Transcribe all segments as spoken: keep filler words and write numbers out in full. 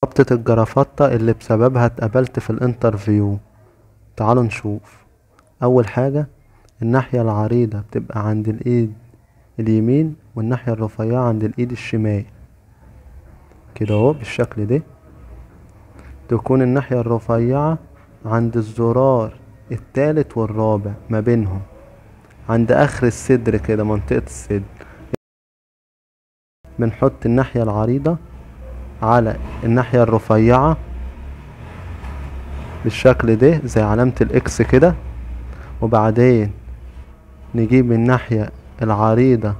ربطة الجرافطة اللي بسببها اتقبلت في الانترفيو. تعالوا نشوف. اول حاجة، الناحية العريضة بتبقى عند الايد اليمين والناحية الرفيعة عند الايد الشمال كده اهو بالشكل ده. تكون الناحية الرفيعة عند الزرار التالت والرابع ما بينهم عند اخر الصدر كده منطقة الصدر. بنحط الناحية العريضة على الناحية الرفيعة بالشكل ده زي علامة الاكس كده، وبعدين نجيب الناحية العريضة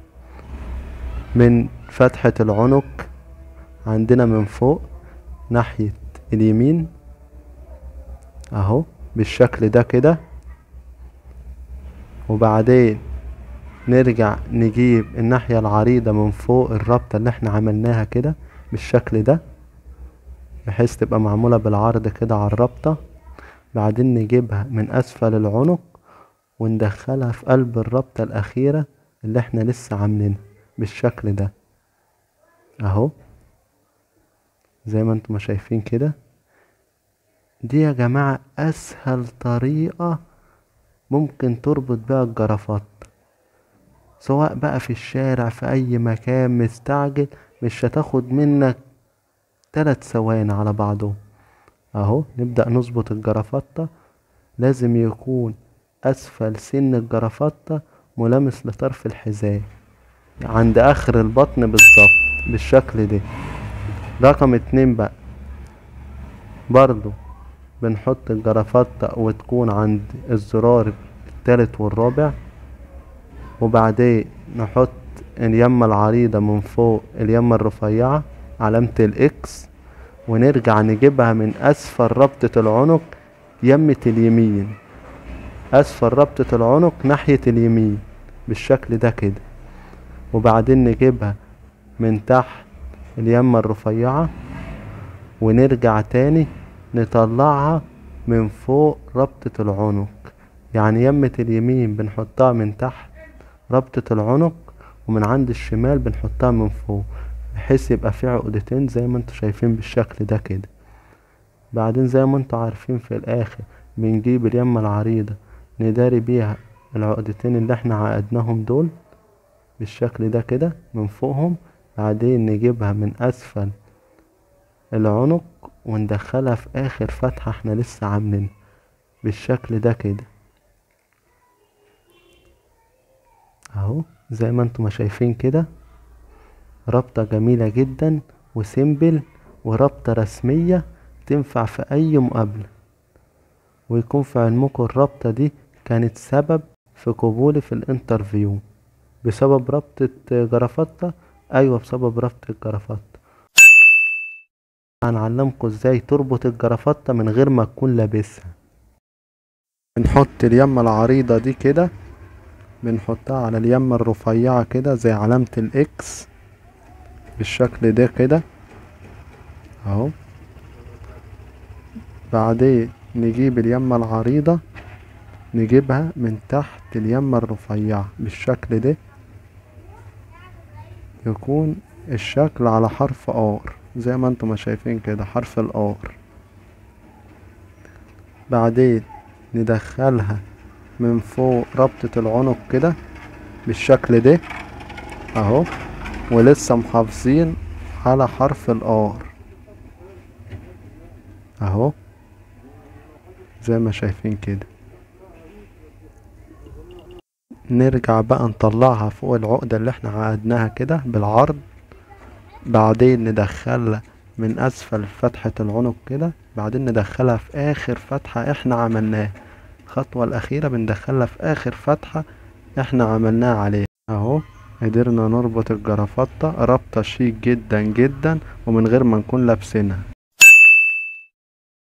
من فتحة العنق عندنا من فوق ناحية اليمين اهو بالشكل ده كده، وبعدين نرجع نجيب الناحية العريضة من فوق الربطة اللي احنا عملناها كده بالشكل ده، بحيث تبقى معمولة بالعرض كده على الربطة. بعدين نجيبها من اسفل العنق وندخلها في قلب الربطة الاخيرة اللي احنا لسه عاملينها بالشكل ده اهو زي ما انتم شايفين كده. دي يا جماعة اسهل طريقة ممكن تربط بيها الجرافات، سواء بقى في الشارع في اي مكان مستعجل، مش هتاخد منك تلات ثواني على بعضه اهو. نبدأ نظبط الجرافطة، لازم يكون اسفل سن الجرافطة ملامس لطرف الحذاء عند اخر البطن بالظبط بالشكل ده. رقم اتنين بقى، برضو بنحط الجرافطة وتكون عند الزرار التالت والرابع، وبعدين نحط اليمة العريضة من فوق اليمة الرفيعة علامة الاكس، ونرجع نجيبها من اسفل ربطة العنق يمة اليمين، اسفل ربطة العنق ناحية اليمين بالشكل ده كده، وبعدين نجيبها من تحت اليمة الرفيعة ونرجع تاني نطلعها من فوق ربطة العنق. يعني يمة اليمين بنحطها من تحت ربطة العنق، ومن عند الشمال بنحطها من فوق، بحيث يبقى في عقدتين زي ما انتوا شايفين بالشكل ده كده. بعدين زي ما انتوا عارفين في الاخر بنجيب اليمة العريضة نداري بيها العقدتين اللي احنا عقدناهم دول بالشكل ده كده من فوقهم. بعدين نجيبها من اسفل العنق وندخلها في اخر فتحة احنا لسه عاملينها بالشكل ده كده اهو زي ما انتم شايفين كده. ربطة جميلة جدا وسيمبل وربطة رسمية تنفع في اي مقابلة، ويكون في علمكم الربطة دي كانت سبب في قبولي في الانترفيو. بسبب ربطة جرافطة؟ ايوه بسبب ربطة الجرافطة. هنعلمكم ازاي تربط الجرافطة من غير ما تكون لابسها. بنحط اليمة العريضة دي كده، بنحطها على اليمة الرفيعة كده زي علامة الاكس بالشكل ده كده اهو. بعدين نجيب اليمة العريضة نجيبها من تحت اليمة الرفيعة بالشكل ده، يكون الشكل على حرف ار زي ما انتم شايفين كده حرف الار. بعدين ندخلها من فوق ربطة العنق كده بالشكل ده اهو، ولسه محافظين على حرف الار اهو زي ما شايفين كده. نرجع بقى نطلعها فوق العقدة اللي احنا عقدناها كده بالعرض. بعدين ندخلها من اسفل فتحة العنق كده، بعدين ندخلها في اخر فتحة احنا عملناها. الخطوة الاخيرة بندخلها في اخر فتحة احنا عملناها عليها اهو. قدرنا نربط الجرافطة ربطة شيك جدا جدا ومن غير ما نكون لابسينها.